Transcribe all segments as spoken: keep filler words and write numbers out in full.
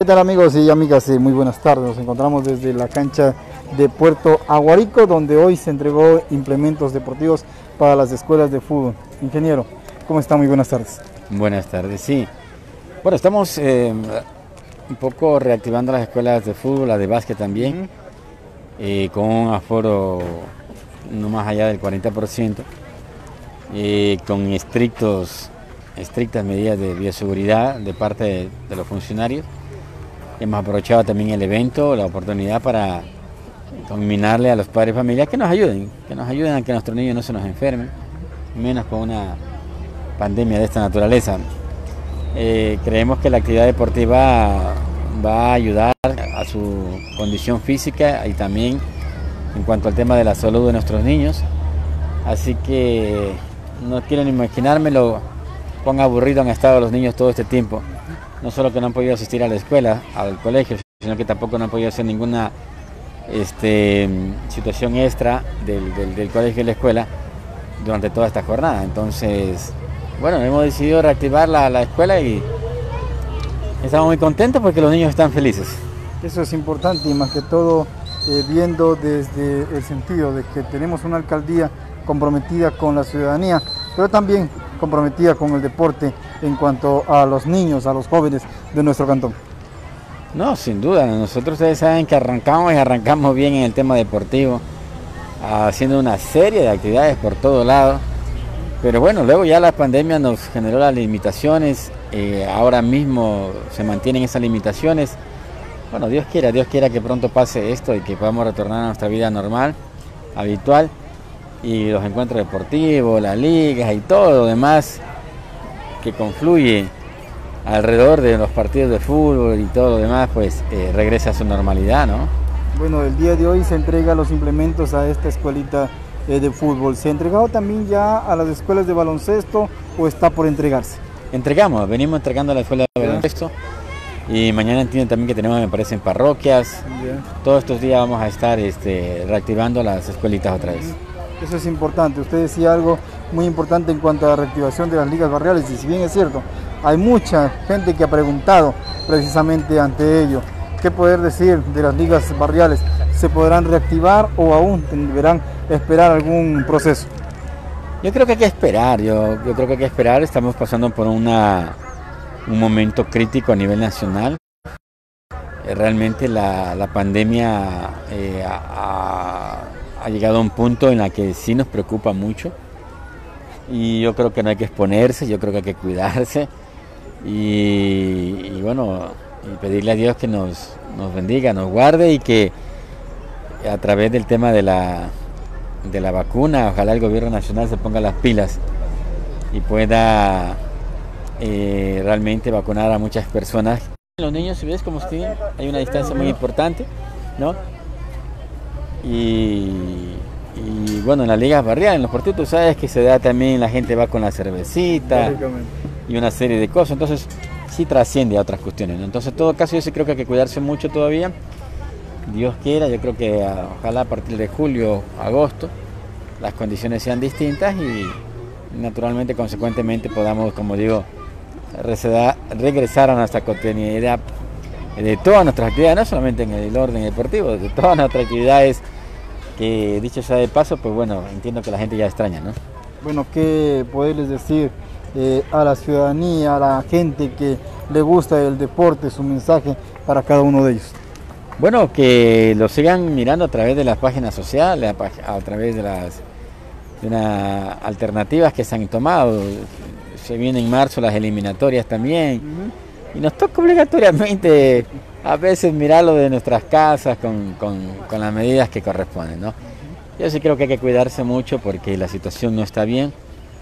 ¿Qué tal amigos y amigas? Eh, muy buenas tardes, nos encontramos desde la cancha de Puerto Aguarico, donde hoy se entregó implementos deportivos para las escuelas de fútbol. Ingeniero, ¿cómo está? Muy buenas tardes. Buenas tardes, sí. Bueno, estamos eh, un poco reactivando las escuelas de fútbol, las de básquet también, uh-huh. eh, con un aforo no más allá del cuarenta por ciento, eh, con estrictos, estrictas medidas de bioseguridad de parte de, de los funcionarios. Hemos aprovechado también el evento, la oportunidad para combinarle a los padres de familia que nos ayuden, que nos ayuden a que nuestros niños no se nos enfermen, menos con una pandemia de esta naturaleza. Eh, creemos que la actividad deportiva va a ayudar a su condición física y también en cuanto al tema de la salud de nuestros niños. Así que no quiero ni imaginarme lo cuán aburrido han estado los niños todo este tiempo. No solo que no han podido asistir a la escuela, al colegio, sino que tampoco no han podido hacer ninguna este, situación extra del, del, del colegio y la escuela durante toda esta jornada. Entonces, bueno, hemos decidido reactivar la, la escuela y estamos muy contentos porque los niños están felices. Eso es importante y más que todo eh, viendo desde el sentido de que tenemos una alcaldía comprometida con la ciudadanía, pero también comprometida con el deporte en cuanto a los niños, a los jóvenes de nuestro cantón. No, sin duda, nosotros ustedes saben que arrancamos y arrancamos bien en el tema deportivo, haciendo una serie de actividades por todo lado, pero bueno, luego ya la pandemia nos generó las limitaciones, eh, ahora mismo se mantienen esas limitaciones. Bueno, Dios quiera, Dios quiera que pronto pase esto y que podamos retornar a nuestra vida normal, habitual, y los encuentros deportivos, las ligas y todo lo demás que confluye alrededor de los partidos de fútbol y todo lo demás, pues eh, regresa a su normalidad, ¿no? Bueno, el día de hoy se entrega los implementos a esta escuelita eh, de fútbol. ¿Se ha entregado también ya a las escuelas de baloncesto o está por entregarse? Entregamos, venimos entregando a la escuela de baloncesto y mañana entiendo también que tenemos, me parece, en parroquias. Yeah. Todos estos días vamos a estar este, reactivando las escuelitas otra vez. Eso es importante. Usted decía algo muy importante en cuanto a la reactivación de las ligas barriales y si bien es cierto, hay mucha gente que ha preguntado precisamente ante ello. ¿Qué poder decir de las ligas barriales? ¿Se podrán reactivar o aún deberán esperar algún proceso? Yo creo que hay que esperar, yo, yo creo que hay que esperar. Estamos pasando por una, un momento crítico a nivel nacional. Eh, realmente la, la pandemia eh, ha, ha llegado a un punto en el que sí nos preocupa mucho. Y yo creo que no hay que exponerse, yo creo que hay que cuidarse. Y, y bueno, y pedirle a Dios que nos, nos bendiga, nos guarde y que a través del tema de la, de la vacuna, ojalá el gobierno nacional se ponga las pilas y pueda eh, realmente vacunar a muchas personas. Los niños, si ves como estoy, hay una distancia muy importante, ¿no? Y, y bueno, en las ligas barriales, en los partidos, tú sabes que se da también, la gente va con la cervecita y una serie de cosas, entonces sí trasciende a otras cuestiones, ¿no? Entonces en todo caso yo sí creo que hay que cuidarse mucho todavía, Dios quiera, yo creo que a, ojalá a partir de julio, agosto, las condiciones sean distintas y naturalmente, consecuentemente podamos, como digo, receda, regresar a nuestra cotidianidad de todas nuestras actividades, no solamente en el orden deportivo, de todas nuestras actividades que, dicho sea de paso, pues bueno, entiendo que la gente ya extraña, ¿no? Bueno, ¿qué poderles decir eh, a la ciudadanía, a la gente que le gusta el deporte, su mensaje para cada uno de ellos? Bueno, que lo sigan mirando a través de las páginas sociales, a, a través de las de una, alternativas que se han tomado. Se vienen en marzo las eliminatorias también. Uh-huh. Y nos toca obligatoriamente a veces mirarlo de nuestras casas con, con, con las medidas que corresponden, ¿no? Yo sí creo que hay que cuidarse mucho porque la situación no está bien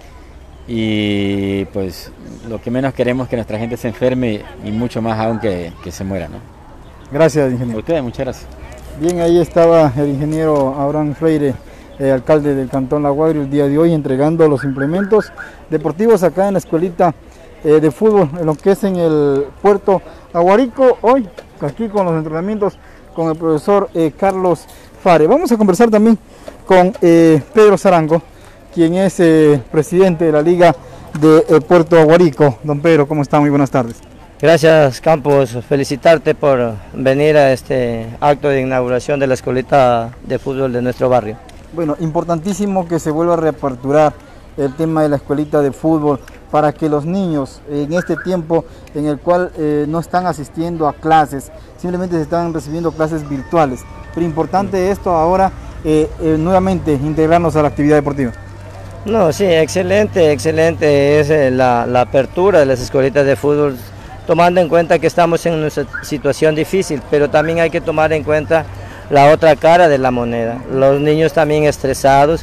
y pues lo que menos queremos es que nuestra gente se enferme y mucho más aún que, que se muera, ¿no? Gracias, ingeniero. A ustedes, muchas gracias. Bien, ahí estaba el ingeniero Abraham Freire, eh, alcalde del Cantón La Guaira, el día de hoy entregando los implementos deportivos acá en la escuelita eh, de fútbol, en lo que es en el Puerto Aguarico, hoy aquí con los entrenamientos con el profesor eh, Carlos Fare. Vamos a conversar también con eh, Pedro Zarango, quien es eh, presidente de la Liga de eh, Puerto Aguarico. Don Pedro, ¿cómo está? Muy buenas tardes. Gracias, Campos, felicitarte por venir a este acto de inauguración de la escuelita de fútbol de nuestro barrio. Bueno, importantísimo que se vuelva a reaperturar el tema de la escuelita de fútbol para que los niños en este tiempo en el cual eh, no están asistiendo a clases, simplemente se están recibiendo clases virtuales. Pero importante esto ahora, eh, eh, nuevamente integrarnos a la actividad deportiva. No, sí, excelente, excelente es eh, la, la apertura de las escuelitas de fútbol, tomando en cuenta que estamos en una situación difícil, pero también hay que tomar en cuenta la otra cara de la moneda, los niños también estresados,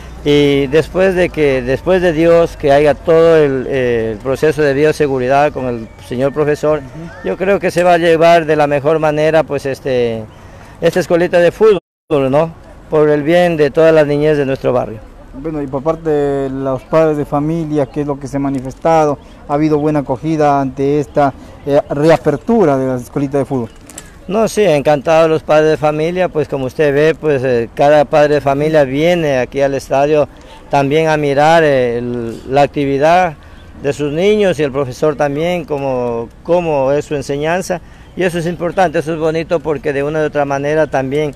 y después de que, después de Dios, que haya todo el, eh, el proceso de bioseguridad con el señor profesor, uh-huh. Yo creo que se va a llevar de la mejor manera pues este, esta escuelita de fútbol, ¿no? Por el bien de todas las niñez de nuestro barrio. Bueno, y por parte de los padres de familia, ¿qué es lo que se ha manifestado? ¿Ha habido buena acogida ante esta eh, reapertura de la escuelita de fútbol? No, sí, encantados los padres de familia, pues como usted ve, pues eh, cada padre de familia viene aquí al estadio también a mirar eh, el, la actividad de sus niños y el profesor también, como, como es su enseñanza, y eso es importante, eso es bonito porque de una u otra manera también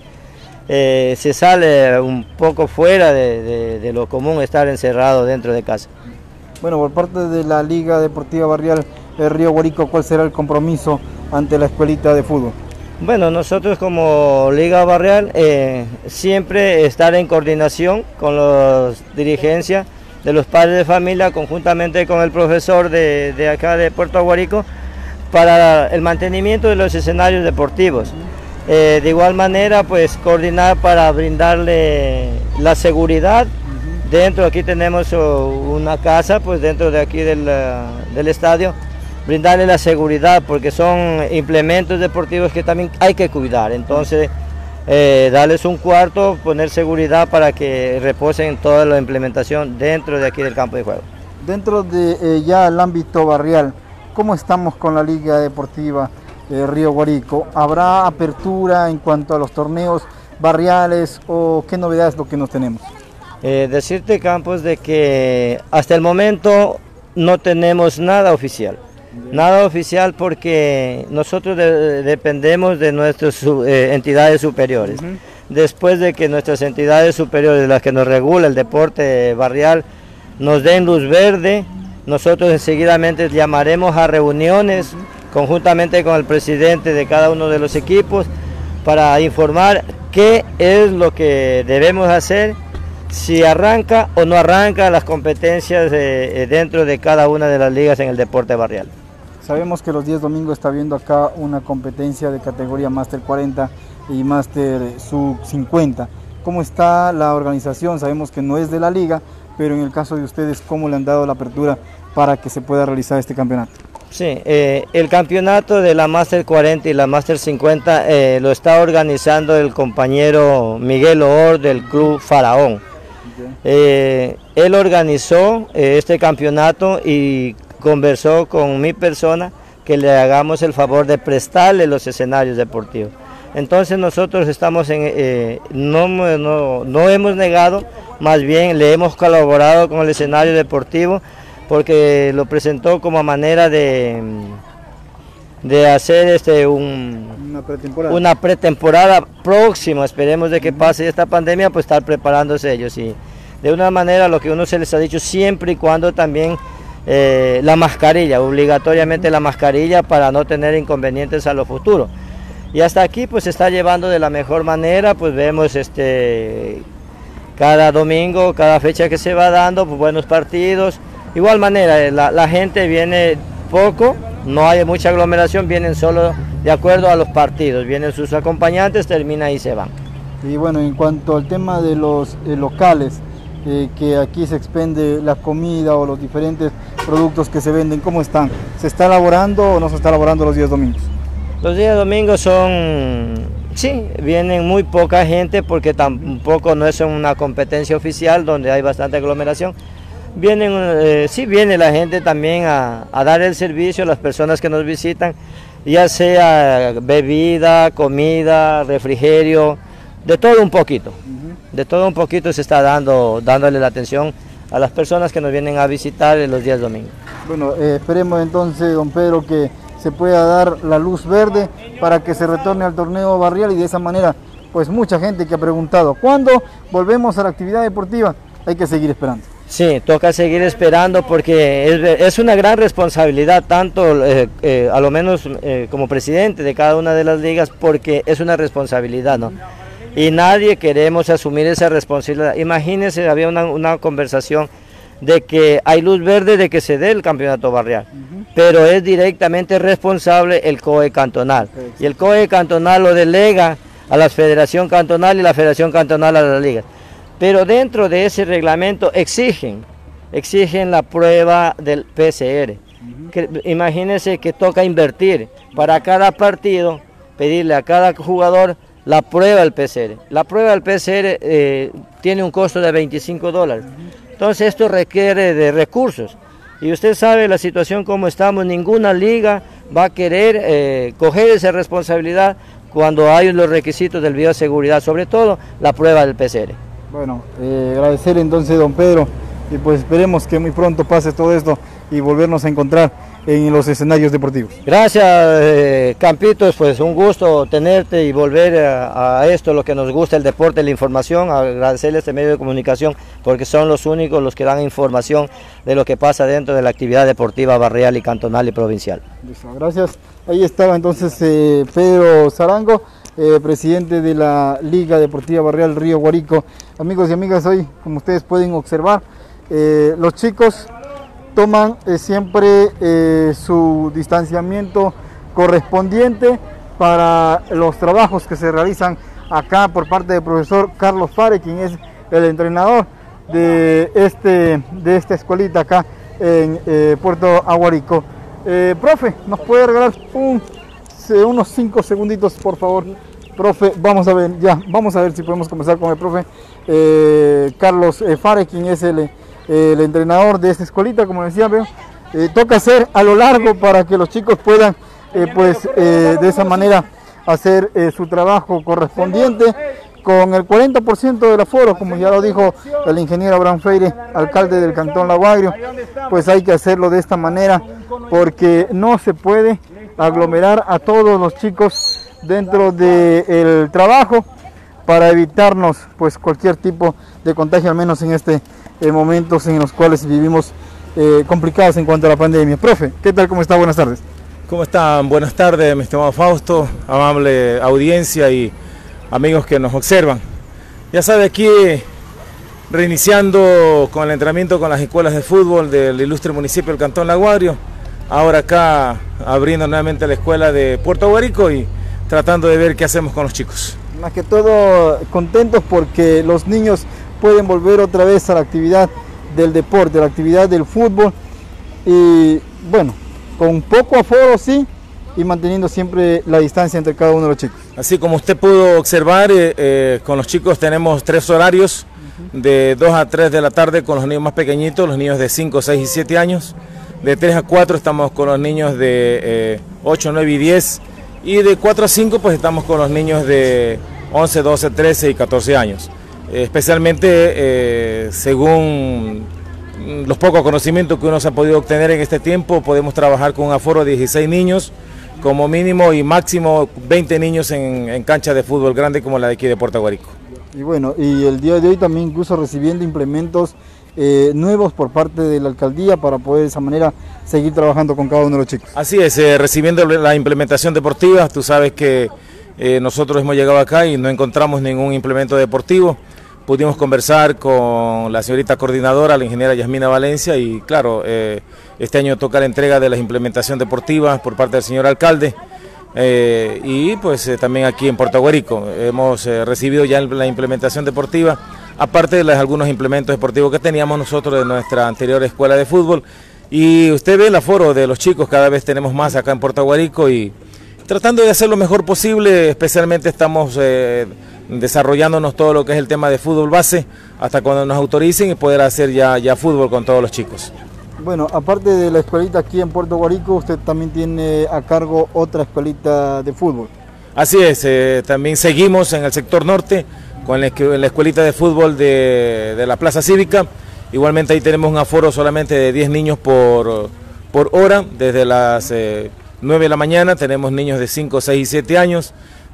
eh, se sale un poco fuera de, de, de lo común estar encerrado dentro de casa. Bueno, por parte de la Liga Deportiva Barrial eh, Río Guárico, ¿cuál será el compromiso ante la escuelita de fútbol? Bueno, nosotros como Liga Barrial eh, siempre estar en coordinación con las dirigencias de los padres de familia, conjuntamente con el profesor de, de acá de Puerto Guárico, para el mantenimiento de los escenarios deportivos. Eh, de igual manera, pues coordinar para brindarle la seguridad. Dentro aquí tenemos una casa, pues dentro de aquí del, del estadio, brindarle la seguridad porque son implementos deportivos que también hay que cuidar, entonces eh, darles un cuarto, poner seguridad para que reposen toda la implementación dentro de aquí del campo de juego. Dentro de eh, ya el ámbito barrial, ¿cómo estamos con la Liga Deportiva eh, Río Guárico? ¿Habrá apertura en cuanto a los torneos barriales o qué novedades es lo que nos tenemos? Eh, decirte, Campos, de que hasta el momento no tenemos nada oficial. Nada oficial porque nosotros de, dependemos de nuestras eh, entidades superiores. Uh-huh. Después de que nuestras entidades superiores, las que nos regula el deporte barrial, nos den luz verde, nosotros enseguidamente llamaremos a reuniones uh-huh. conjuntamente con el presidente de cada uno de los equipos para informar qué es lo que debemos hacer, si arranca o no arranca las competencias eh, dentro de cada una de las ligas en el deporte barrial. Sabemos que los días domingos está habiendo acá una competencia de categoría Máster cuarenta y Máster Sub cincuenta. ¿Cómo está la organización? Sabemos que no es de la liga, pero en el caso de ustedes, ¿cómo le han dado la apertura para que se pueda realizar este campeonato? Sí, eh, el campeonato de la Máster cuarenta y la Máster cincuenta eh, lo está organizando el compañero Miguel Oor del Club Faraón. Okay. Eh, él organizó eh, este campeonato y conversó con mi persona que le hagamos el favor de prestarle los escenarios deportivos. Entonces nosotros estamos en, eh, no, no, no hemos negado, más bien le hemos colaborado con el escenario deportivo porque lo presentó como manera de, de hacer este, un, una, pretemporada. una pretemporada próxima, esperemos de que pase esta pandemia, pues estar preparándose ellos y de una manera lo que uno se les ha dicho siempre y cuando también Eh, la mascarilla, obligatoriamente la mascarilla para no tener inconvenientes a lo futuro. Y hasta aquí pues se está llevando de la mejor manera, pues vemos este cada domingo, cada fecha que se va dando, pues buenos partidos. Igual manera, la, la gente viene poco, no hay mucha aglomeración, vienen solo de acuerdo a los partidos, vienen sus acompañantes, termina y se van. Y bueno, en cuanto al tema de los eh, locales, Eh, que aquí se expende la comida o los diferentes productos que se venden, ¿cómo están? ¿Se está elaborando o no se está elaborando los días domingos? Los días domingos son, sí, vienen muy poca gente porque tampoco no es una competencia oficial donde hay bastante aglomeración. Vienen, eh, sí viene la gente también a, a dar el servicio a las personas que nos visitan, ya sea bebida, comida, refrigerio, de todo un poquito. De todo un poquito se está dando, dándole la atención a las personas que nos vienen a visitar en los días domingos. Bueno, eh, esperemos entonces, don Pedro, que se se pueda dar la luz verde para que se retorne al torneo barrial y de esa manera, pues mucha gente que ha preguntado, ¿cuándo volvemos a la actividad deportiva? Hay que seguir esperando. Sí, toca seguir esperando porque es, es una gran responsabilidad, tanto eh, eh, a lo menos eh, como presidente de cada una de las ligas, porque es una responsabilidad, ¿no? Y nadie queremos asumir esa responsabilidad. Imagínense, había una, una conversación de que hay luz verde de que se dé el campeonato barrial, uh-huh. pero es directamente responsable el C O E cantonal, okay. y el C O E cantonal lo delega a la Federación Cantonal y la Federación Cantonal a las ligas. Pero dentro de ese reglamento exigen, exigen la prueba del P C R. Uh-huh. que, imagínense que toca invertir para cada partido, pedirle a cada jugador la prueba del P C R. La prueba del P C R eh, tiene un costo de veinticinco dólares. Uh-huh. Entonces esto requiere de recursos. Y usted sabe la situación como estamos, ninguna liga va a querer eh, coger esa responsabilidad cuando hay los requisitos del bioseguridad, sobre todo la prueba del P C R. Bueno, eh, agradecerle entonces, don Pedro, y pues esperemos que muy pronto pase todo esto y volvernos a encontrar en los escenarios deportivos. Gracias, eh, Campitos, pues un gusto tenerte y volver a, a esto, lo que nos gusta, el deporte, la información, agradecerle a este medio de comunicación porque son los únicos los que dan información de lo que pasa dentro de la actividad deportiva barrial y cantonal y provincial. Listo, gracias. Ahí estaba entonces eh, Pedro Zarango, Eh, presidente de la Liga Deportiva Barrial Río Guárico. Amigos y amigas, hoy, como ustedes pueden observar, eh, los chicos toman eh, siempre eh, su distanciamiento correspondiente para los trabajos que se realizan acá por parte del profesor Carlos Fare, quien es el entrenador de, este, de esta escuelita acá en eh, Puerto Aguarico. Eh, profe, ¿nos puede regalar un, unos cinco segunditos, por favor? Profe, vamos a ver, ya, vamos a ver si podemos comenzar con el profe eh, Carlos eh, Fare, quien es el, eh, el entrenador de esta escuelita, como decía, veo. Eh, toca hacer a lo largo para que los chicos puedan, eh, pues, eh, de esa manera hacer eh, su trabajo correspondiente con el cuarenta por ciento del aforo, como ya lo dijo el ingeniero Abraham Freire, alcalde del Cantón Lago Agrio. Pues hay que hacerlo de esta manera porque no se puede aglomerar a todos los chicos dentro del trabajo para evitarnos pues cualquier tipo de contagio, al menos en este eh, momentos en los cuales vivimos eh, complicados en cuanto a la pandemia. Profe, ¿qué tal? ¿Cómo está? Buenas tardes. ¿Cómo están? Buenas tardes, mi estimado Fausto, amable audiencia y amigos que nos observan. Ya sabe, aquí reiniciando con el entrenamiento con las escuelas de fútbol del ilustre municipio del Cantón Lago Agrio, ahora acá abriendo nuevamente la escuela de Puerto Aguarico y tratando de ver qué hacemos con los chicos. Más que todo contentos porque los niños pueden volver otra vez a la actividad del deporte, a la actividad del fútbol y bueno, con poco aforo sí y manteniendo siempre la distancia entre cada uno de los chicos. Así como usted pudo observar, eh, eh, con los chicos tenemos tres horarios, uh-huh. de dos a tres de la tarde con los niños más pequeñitos, los niños de cinco, seis y siete años, de tres a cuatro estamos con los niños de eh, ocho, nueve y diez, y de cuatro a cinco pues estamos con los niños de once, doce, trece y catorce años. Eh, especialmente eh, según los pocos conocimientos que uno se ha podido obtener en este tiempo, podemos trabajar con un aforo de dieciséis niños como mínimo y máximo veinte niños en, en cancha de fútbol grande como la de aquí de Puerto Aguarico. Y bueno, y el día de hoy también incluso recibiendo implementos eh, nuevos por parte de la alcaldía para poder de esa manera seguir trabajando con cada uno de los chicos. Así es, eh, recibiendo la implementación deportiva, tú sabes que eh, nosotros hemos llegado acá y no encontramos ningún implemento deportivo. Pudimos conversar con la señorita coordinadora, la ingeniera Yasmina Valencia, y claro, eh, este año toca la entrega de la implementación deportiva por parte del señor alcalde, eh, y pues eh, también aquí en Puerto Aguarico hemos eh, recibido ya la implementación deportiva, aparte de los, algunos implementos deportivos que teníamos nosotros de nuestra anterior escuela de fútbol, y usted ve el aforo de los chicos, cada vez tenemos más acá en Puerto Aguarico y tratando de hacer lo mejor posible, especialmente estamos eh, desarrollándonos todo lo que es el tema de fútbol base, hasta cuando nos autoricen y poder hacer ya, ya fútbol con todos los chicos. Bueno, aparte de la escuelita aquí en Puerto Aguarico, usted también tiene a cargo otra escuelita de fútbol. Así es, eh, también seguimos en el sector norte con la, la escuelita de fútbol de, de la Plaza Cívica. Igualmente ahí tenemos un aforo solamente de diez niños por, por hora, desde las eh, nueve de la mañana, tenemos niños de cinco, seis y siete años,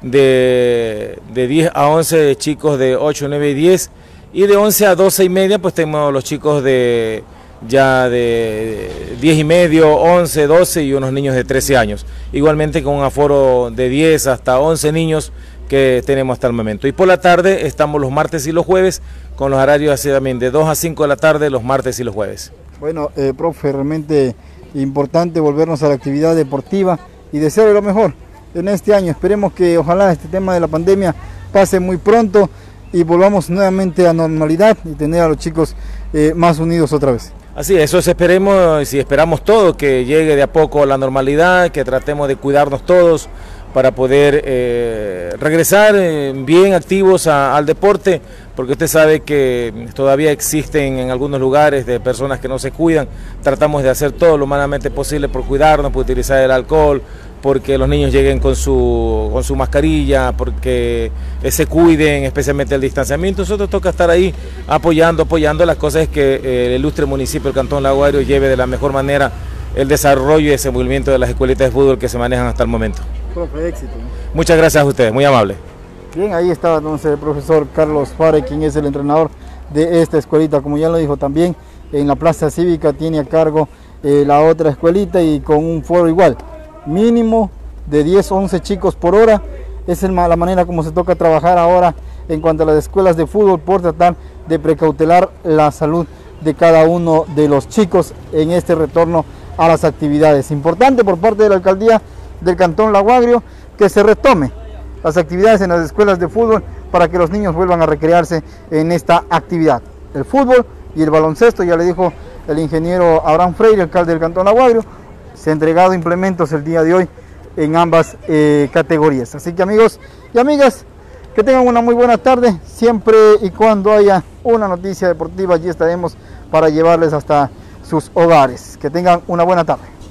de, de diez a once chicos de ocho, nueve y diez, y de once a doce y media pues tenemos los chicos de ya de diez y medio, once, doce y unos niños de trece años, igualmente con un aforo de diez hasta once niños que tenemos hasta el momento. Y por la tarde estamos los martes y los jueves con los horarios así también de dos a cinco de la tarde los martes y los jueves. Bueno, eh, profe, realmente importante volvernos a la actividad deportiva y desearle lo mejor en este año. Esperemos que ojalá este tema de la pandemia pase muy pronto y volvamos nuevamente a normalidad y tener a los chicos eh, más unidos otra vez. Así, eso es, esperemos, y esperamos todo, que llegue de a poco la normalidad, que tratemos de cuidarnos todos para poder eh, regresar eh, bien activos a, al deporte, porque usted sabe que todavía existen en algunos lugares de personas que no se cuidan. Tratamos de hacer todo lo humanamente posible por cuidarnos, por utilizar el alcohol, porque los niños lleguen con su, con su mascarilla, porque eh, se cuiden, especialmente el distanciamiento. Nosotros toca estar ahí apoyando, apoyando. Las cosas es que eh, el ilustre municipio del Cantón Lago Agrio lleve de la mejor manera el desarrollo y desenvolvimiento de las escuelitas de fútbol que se manejan hasta el momento. Profe, éxito. Muchas gracias a ustedes, muy amable. Bien, ahí está entonces el profesor Carlos Fare, quien es el entrenador de esta escuelita. Como ya lo dijo también, en la plaza cívica tiene a cargo eh, la otra escuelita y con un foro igual, mínimo de diez, once chicos por hora. Esa es la manera como se toca trabajar ahora en cuanto a las escuelas de fútbol, por tratar de precautelar la salud de cada uno de los chicos en este retorno a las actividades. Importante por parte de la alcaldía del Cantón Lago Agrio que se retome las actividades en las escuelas de fútbol para que los niños vuelvan a recrearse en esta actividad. El fútbol y el baloncesto, ya le dijo el ingeniero Abraham Freire, alcalde del Cantón Lago Agrio, se han entregado implementos el día de hoy en ambas eh, categorías. Así que amigos y amigas, que tengan una muy buena tarde. Siempre y cuando haya una noticia deportiva, allí estaremos para llevarles hasta sus hogares. Que tengan una buena tarde.